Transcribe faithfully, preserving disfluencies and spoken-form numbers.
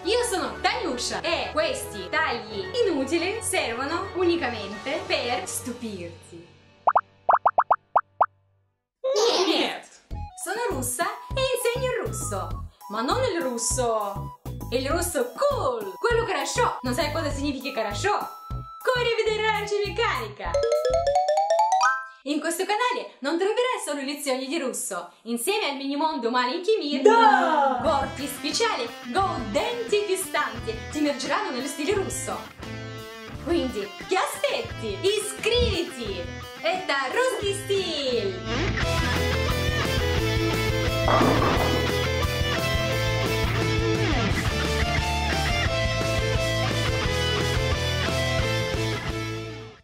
io sono Tanyusha e questi tagli inutili servono unicamente per stupirti. Niet. Sono russa e insegno il russo, ma non il russo, il russo cool, quello хорошо. Non sai cosa significa хорошо? Corri a vedere l'Arancia Meccanica! In questo canale non troverai solo lezioni di russo, insieme al minimondo маленький мир, Da! corti speciali gaudenti e fistanti ti immergeranno nello stile russo. Quindi, che aspetti? Iscriviti! Это русский стиль!